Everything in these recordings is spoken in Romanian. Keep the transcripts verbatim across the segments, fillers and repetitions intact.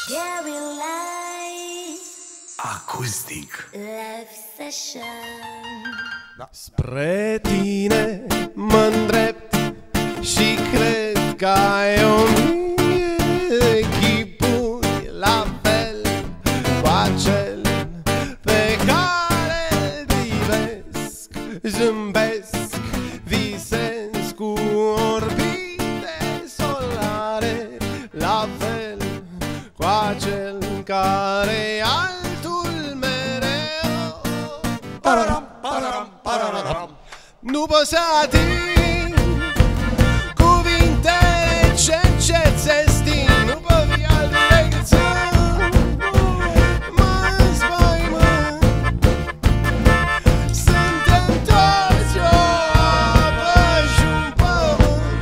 Acustic Live session. Da. Spre tine mă-ndrept și cred că ai o mie chipuri la fel cu acel pe care îl privesc. Zâmbesc, visez cu orbite solare, la fel cu acel care altul mereu. Pararam, pararam, pararam. Nu pot să ating cuvintele ce încet se sting. Nu pot fi altul decât să mă înspăimânt. Suntem toți o apă și un pământ.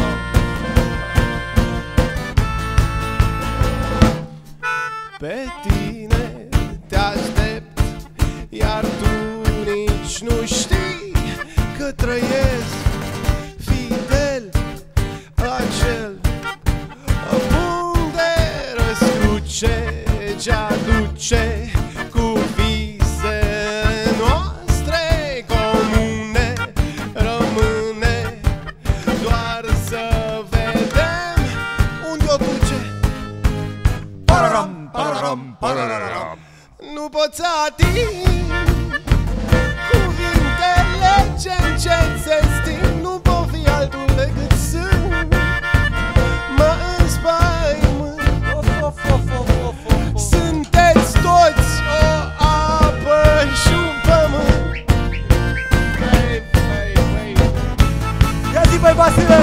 Pe tine te aștept, iar tu nici nu știi că trăiesc fidel acel punct de răscruce ce aduce cu visele noastre comune. Rămâne doar să vedem unde o duce. Pararam, pararam, pararam. Nu pot să ating cuvintele ce încet se sting. Nu pot fi altul decât sunt. Mă înspăimânt. Sunteți toți o apă și un pământ. Hey, hey, hey. Ia zi, băi, Vasile!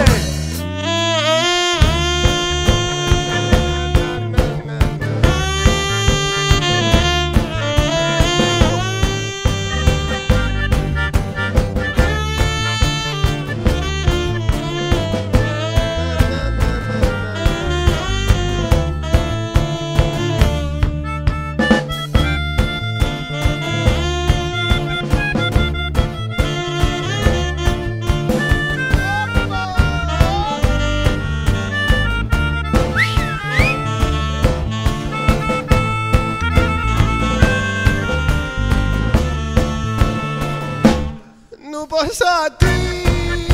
Nu pot să ating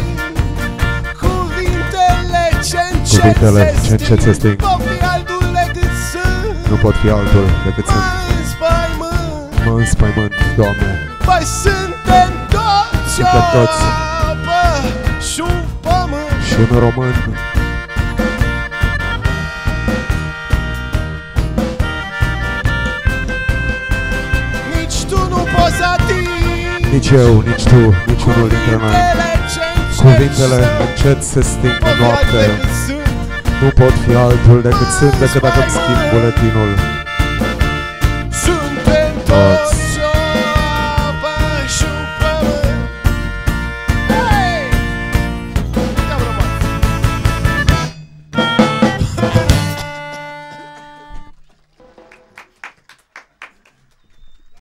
cuvintele ce încet Cuvintele ce încet se se sting. sting. Nu pot fi altul decât sunt. Nu pot fi altul decât Mă sunt. înspăimânt. Mă înspăimânt, Doamne. Băi, suntem toți Suntem o toți. apă și un pământ. Și un român. Nici tu nu poți să atingi Nici eu, nici tu, nici unul dintre noi. Cuvintele încet se sting în noapte. Nu pot fi altul decât sunt, decât dacă îmi schimb buletinul.